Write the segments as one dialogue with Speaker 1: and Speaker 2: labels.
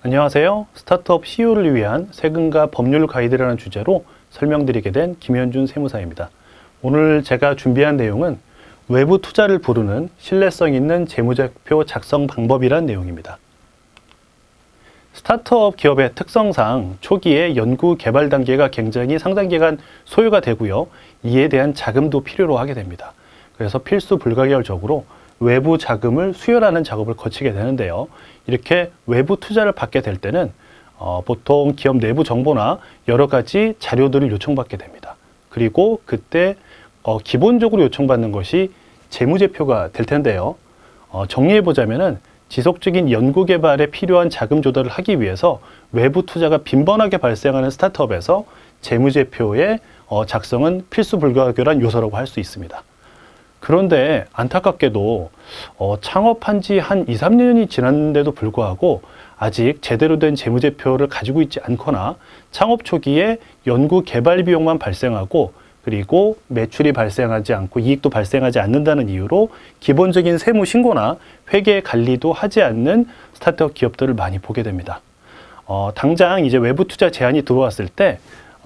Speaker 1: 안녕하세요. 스타트업 CEO를 위한 세금과 법률 가이드라는 주제로 설명드리게 된 김현준 세무사입니다. 오늘 제가 준비한 내용은 외부 투자를 부르는 신뢰성 있는 재무제표 작성 방법이란 내용입니다. 스타트업 기업의 특성상 초기에 연구 개발 단계가 굉장히 상당 기간 소요가 되고요. 이에 대한 자금도 필요로 하게 됩니다. 그래서 필수 불가결적으로 외부 자금을 수혈하는 작업을 거치게 되는데요. 이렇게 외부 투자를 받게 될 때는 보통 기업 내부 정보나 여러 가지 자료들을 요청받게 됩니다. 그리고 그때 기본적으로 요청받는 것이 재무제표가 될 텐데요. 정리해보자면은 지속적인 연구개발에 필요한 자금 조달을 하기 위해서 외부 투자가 빈번하게 발생하는 스타트업에서 재무제표의 작성은 필수 불가결한 요소라고 할 수 있습니다. 그런데 안타깝게도 창업한 지 한 2, 3년이 지났는데도 불구하고 아직 제대로 된 재무제표를 가지고 있지 않거나 창업 초기에 연구 개발 비용만 발생하고 그리고 매출이 발생하지 않고 이익도 발생하지 않는다는 이유로 기본적인 세무 신고나 회계 관리도 하지 않는 스타트업 기업들을 많이 보게 됩니다. 당장 이제 외부 투자 제안이 들어왔을 때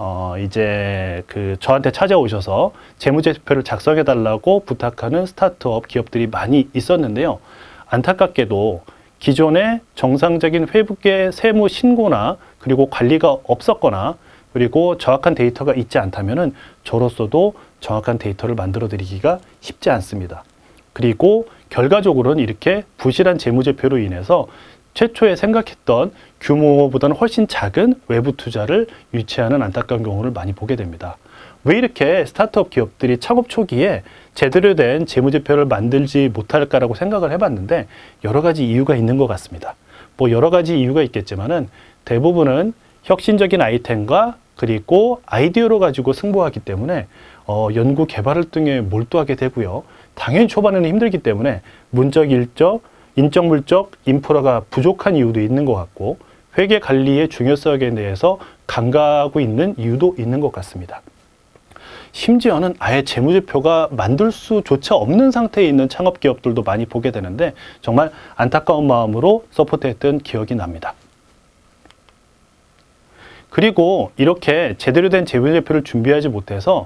Speaker 1: 이제 저한테 찾아오셔서 재무제표를 작성해 달라고 부탁하는 스타트업 기업들이 많이 있었는데요. 안타깝게도 기존에 정상적인 회계 세무 신고나 그리고 관리가 없었거나 그리고 정확한 데이터가 있지 않다면은 저로서도 정확한 데이터를 만들어 드리기가 쉽지 않습니다. 그리고 결과적으로는 이렇게 부실한 재무제표로 인해서 최초에 생각했던 규모보다는 훨씬 작은 외부 투자를 유치하는 안타까운 경우를 많이 보게 됩니다. 왜 이렇게 스타트업 기업들이 창업 초기에 제대로 된 재무제표를 만들지 못할까라고 생각을 해봤는데 여러 가지 이유가 있는 것 같습니다. 뭐 여러 가지 이유가 있겠지만은 대부분은 혁신적인 아이템과 그리고 아이디어로 가지고 승부하기 때문에 연구 개발 활동에 몰두하게 되고요. 당연히 초반에는 힘들기 때문에 문적, 인적, 물적, 인프라가 부족한 이유도 있는 것 같고 회계 관리의 중요성에 대해서 간과하고 있는 이유도 있는 것 같습니다. 심지어는 아예 재무제표가 만들 수조차 없는 상태에 있는 창업 기업들도 많이 보게 되는데 정말 안타까운 마음으로 서포트했던 기억이 납니다. 그리고 이렇게 제대로 된 재무제표를 준비하지 못해서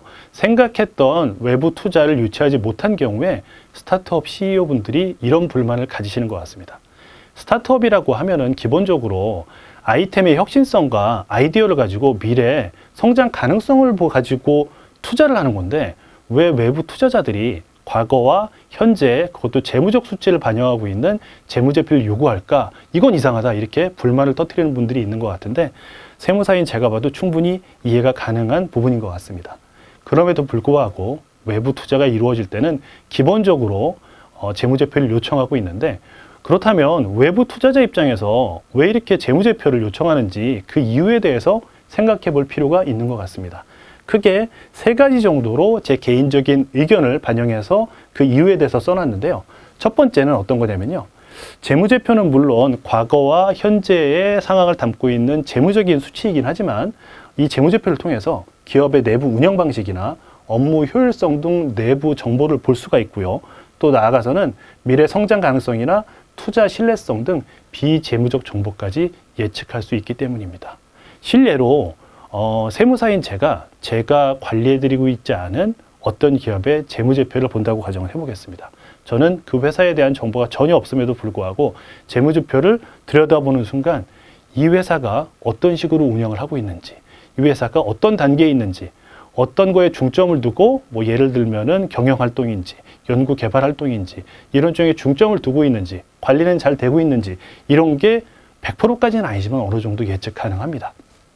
Speaker 1: 생각했던 외부 투자를 유치하지 못한 경우에 스타트업 CEO분들이 이런 불만을 가지시는 것 같습니다. 스타트업이라고 하면은 기본적으로 아이템의 혁신성과 아이디어를 가지고 미래 성장 가능성을 가지고 투자를 하는 건데 왜 외부 투자자들이 과거와 현재 그것도 재무적 수치를 반영하고 있는 재무제표를 요구할까? 이건 이상하다. 이렇게 불만을 터뜨리는 분들이 있는 것 같은데 세무사인 제가 봐도 충분히 이해가 가능한 부분인 것 같습니다. 그럼에도 불구하고 외부 투자가 이루어질 때는 기본적으로 재무제표를 요청하고 있는데 그렇다면 외부 투자자 입장에서 왜 이렇게 재무제표를 요청하는지 그 이유에 대해서 생각해 볼 필요가 있는 것 같습니다. 크게 세 가지 정도로 제 개인적인 의견을 반영해서 그 이유에 대해서 써놨는데요. 첫 번째는 어떤 거냐면요. 재무제표는 물론 과거와 현재의 상황을 담고 있는 재무적인 수치이긴 하지만 이 재무제표를 통해서 기업의 내부 운영 방식이나 업무 효율성 등 내부 정보를 볼 수가 있고요. 또 나아가서는 미래 성장 가능성이나 투자 신뢰성 등 비재무적 정보까지 예측할 수 있기 때문입니다. 실례로 세무사인 제가 관리해드리고 있지 않은 어떤 기업의 재무제표를 본다고 가정을 해보겠습니다. 저는 그 회사에 대한 정보가 전혀 없음에도 불구하고 재무제표를 들여다보는 순간 이 회사가 어떤 식으로 운영을 하고 있는지, 이 회사가 어떤 단계에 있는지, 어떤 거에 중점을 두고 뭐 예를 들면은 경영활동인지, 연구개발활동인지 이런 쪽에 중점을 두고 있는지, 관리는 잘 되고 있는지 이런 게 100%까지는 아니지만 어느 정도 예측 가능합니다.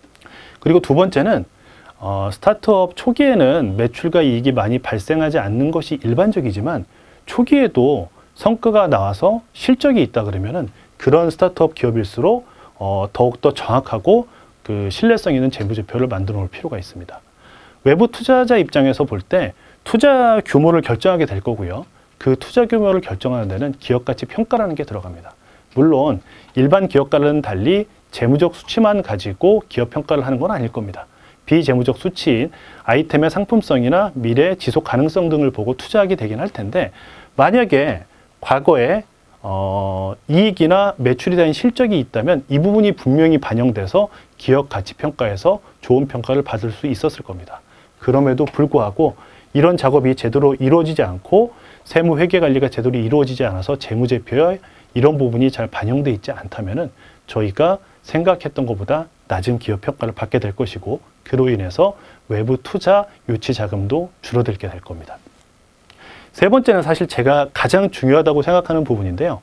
Speaker 1: 그리고 두 번째는 스타트업 초기에는 매출과 이익이 많이 발생하지 않는 것이 일반적이지만 초기에도 성과가 나와서 실적이 있다 그러면은 그런 스타트업 기업일수록 더욱더 정확하고 신뢰성 있는 재무제표를 만들어 놓을 필요가 있습니다. 외부 투자자 입장에서 볼 때 투자 규모를 결정하게 될 거고요. 그 투자 규모를 결정하는 데는 기업가치 평가라는 게 들어갑니다. 물론 일반 기업과는 달리 재무적 수치만 가지고 기업 평가를 하는 건 아닐 겁니다. 비재무적 수치인 아이템의 상품성이나 미래 지속 가능성 등을 보고 투자하게 되긴 할 텐데 만약에 과거에 이익이나 매출이 된 실적이 있다면 이 부분이 분명히 반영돼서 기업 가치 평가에서 좋은 평가를 받을 수 있었을 겁니다. 그럼에도 불구하고 이런 작업이 제대로 이루어지지 않고 세무 회계 관리가 제대로 이루어지지 않아서 재무제표에 이런 부분이 잘 반영돼 있지 않다면은 저희가 생각했던 것보다 낮은 기업 평가를 받게 될 것이고, 그로 인해서 외부 투자 유치 자금도 줄어들게 될 겁니다. 세 번째는 사실 제가 가장 중요하다고 생각하는 부분인데요.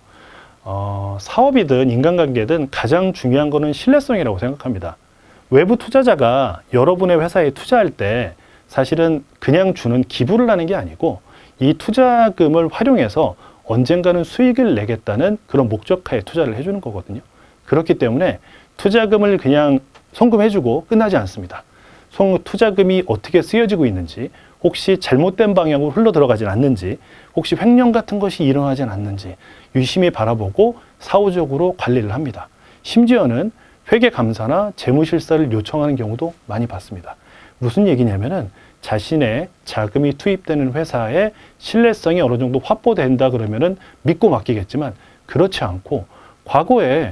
Speaker 1: 사업이든 인간관계든 가장 중요한 거는 신뢰성이라고 생각합니다. 외부 투자자가 여러분의 회사에 투자할 때 사실은 그냥 주는 기부를 하는 게 아니고 이 투자금을 활용해서 언젠가는 수익을 내겠다는 그런 목적하에 투자를 해주는 거거든요. 그렇기 때문에 투자금을 그냥 송금해주고 끝나지 않습니다. 투자금이 어떻게 쓰여지고 있는지, 혹시 잘못된 방향으로 흘러들어가진 않는지, 혹시 횡령 같은 것이 일어나진 않는지 유심히 바라보고 사후적으로 관리를 합니다. 심지어는 회계감사나 재무실사를 요청하는 경우도 많이 봤습니다. 무슨 얘기냐면은 자신의 자금이 투입되는 회사의 신뢰성이 어느 정도 확보된다 그러면은 믿고 맡기겠지만, 그렇지 않고 과거에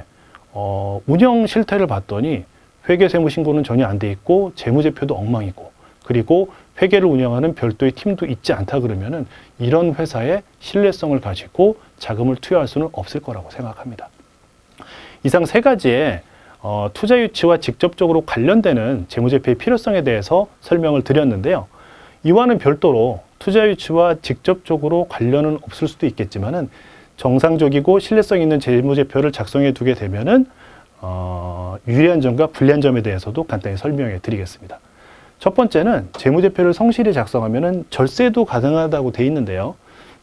Speaker 1: 운영 실태를 봤더니 회계세무신고는 전혀 안 돼 있고 재무제표도 엉망이고, 그리고 회계를 운영하는 별도의 팀도 있지 않다 그러면은 이런 회사의 신뢰성을 가지고 자금을 투여할 수는 없을 거라고 생각합니다. 이상 세 가지의 투자 유치와 직접적으로 관련되는 재무제표의 필요성에 대해서 설명을 드렸는데요. 이와는 별도로 투자 유치와 직접적으로 관련은 없을 수도 있겠지만은 정상적이고 신뢰성 있는 재무제표를 작성해 두게 되면은 유리한 점과 불리한 점에 대해서도 간단히 설명해 드리겠습니다. 첫 번째는 재무제표를 성실히 작성하면은 절세도 가능하다고 돼 있는데요.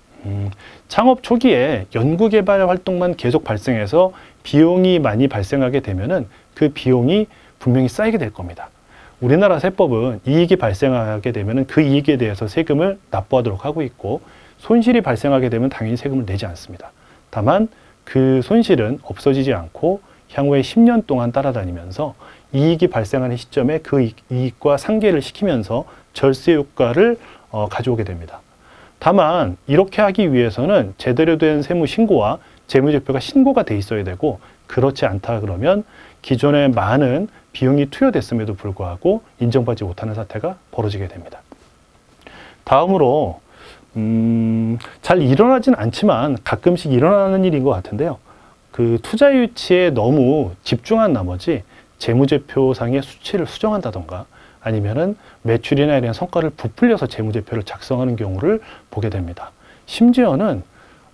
Speaker 1: 창업 초기에 연구개발 활동만 계속 발생해서 비용이 많이 발생하게 되면은 그 비용이 분명히 쌓이게 될 겁니다. 우리나라 세법은 이익이 발생하게 되면은 그 이익에 대해서 세금을 납부하도록 하고 있고, 손실이 발생하게 되면 당연히 세금을 내지 않습니다. 다만 그 손실은 없어지지 않고 향후에 10년 동안 따라다니면서 이익이 발생하는 시점에 그 이익과 상계를 시키면서 절세 효과를 가져오게 됩니다. 다만 이렇게 하기 위해서는 제대로 된 세무 신고와 재무제표가 신고가 돼 있어야 되고, 그렇지 않다 그러면 기존에 많은 비용이 투여됐음에도 불구하고 인정받지 못하는 사태가 벌어지게 됩니다. 다음으로 잘 일어나진 않지만 가끔씩 일어나는 일인 것 같은데요. 그 투자 유치에 너무 집중한 나머지 재무제표상의 수치를 수정한다던가 아니면은 매출이나 이런 성과를 부풀려서 재무제표를 작성하는 경우를 보게 됩니다. 심지어는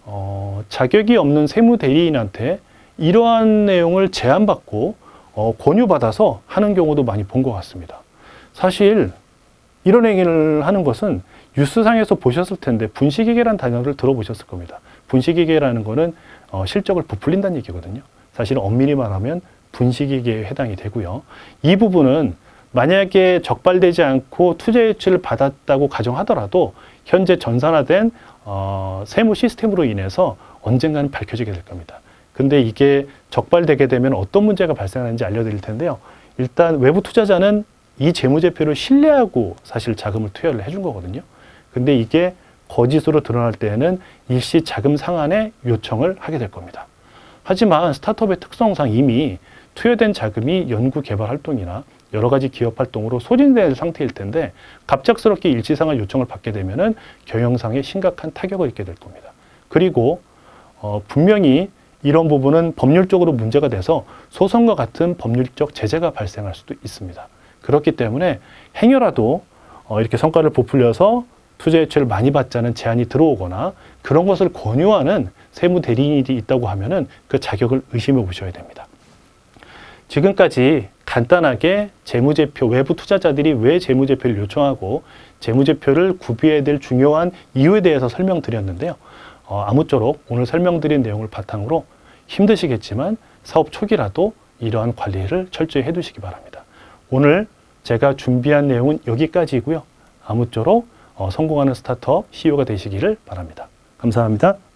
Speaker 1: 자격이 없는 세무대리인한테 이러한 내용을 제안받고 권유받아서 하는 경우도 많이 본 것 같습니다. 사실 이런 행위를 하는 것은 뉴스상에서 보셨을 텐데 분식회계라는 단어를 들어보셨을 겁니다. 분식회계라는 거는 실적을 부풀린다는 얘기거든요. 사실 엄밀히 말하면 분식회계에 해당이 되고요. 이 부분은 만약에 적발되지 않고 투자 유치를 받았다고 가정하더라도 현재 전산화된 세무 시스템으로 인해서 언젠가는 밝혀지게 될 겁니다. 근데 이게 적발되게 되면 어떤 문제가 발생하는지 알려드릴 텐데요. 일단 외부 투자자는 이 재무제표를 신뢰하고 사실 자금을 투여를 해준 거거든요. 근데 이게 거짓으로 드러날 때에는 일시 자금 상환의 요청을 하게 될 겁니다. 하지만 스타트업의 특성상 이미 투여된 자금이 연구 개발 활동이나 여러 가지 기업 활동으로 소진된 상태일 텐데 갑작스럽게 일시 상환 요청을 받게 되면은 경영상에 심각한 타격을 입게 될 겁니다. 그리고 분명히 이런 부분은 법률적으로 문제가 돼서 소송과 같은 법률적 제재가 발생할 수도 있습니다. 그렇기 때문에 행여라도 이렇게 성과를 부풀려서 투자 유치를 많이 받자는 제안이 들어오거나 그런 것을 권유하는 세무 대리인이 있다고 하면은 그 자격을 의심해 보셔야 됩니다. 지금까지 간단하게 재무제표, 외부 투자자들이 왜 재무제표를 요청하고 재무제표를 구비해야 될 중요한 이유에 대해서 설명드렸는데요. 아무쪼록 오늘 설명드린 내용을 바탕으로 힘드시겠지만 사업 초기라도 이러한 관리를 철저히 해두시기 바랍니다. 오늘 제가 준비한 내용은 여기까지이고요. 아무쪼록 성공하는 스타트업 CEO가 되시기를 바랍니다. 감사합니다.